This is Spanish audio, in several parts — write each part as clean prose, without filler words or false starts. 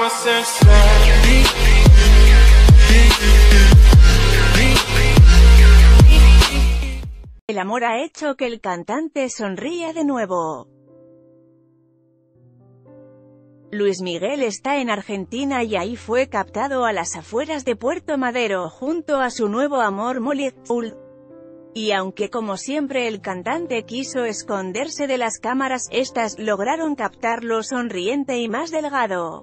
El amor ha hecho que el cantante sonría de nuevo. Luis Miguel está en Argentina y ahí fue captado a las afueras de Puerto Madero junto a su nuevo amor Molly. Y aunque como siempre el cantante quiso esconderse de las cámaras, estas lograron captarlo sonriente y más delgado.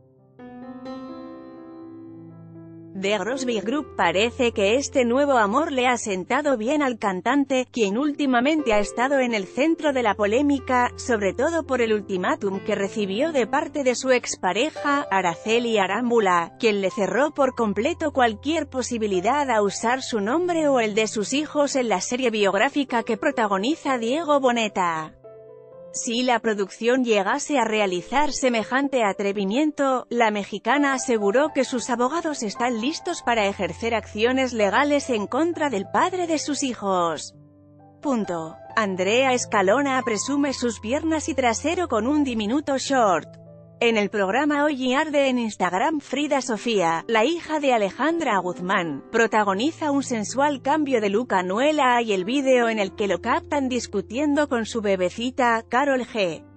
The Crosby Group parece que este nuevo amor le ha sentado bien al cantante, quien últimamente ha estado en el centro de la polémica, sobre todo por el ultimátum que recibió de parte de su expareja, Araceli Arámbula, quien le cerró por completo cualquier posibilidad a usar su nombre o el de sus hijos en la serie biográfica que protagoniza Diego Boneta. Si la producción llegase a realizar semejante atrevimiento, la mexicana aseguró que sus abogados están listos para ejercer acciones legales en contra del padre de sus hijos. Andrea Escalona presume sus piernas y trasero con un diminuto short. En el programa Hoy Arde en Instagram, Frida Sofía, la hija de Alejandra Guzmán, protagoniza un sensual cambio de look a Anuela y el vídeo en el que lo captan discutiendo con su bebecita, Karol G.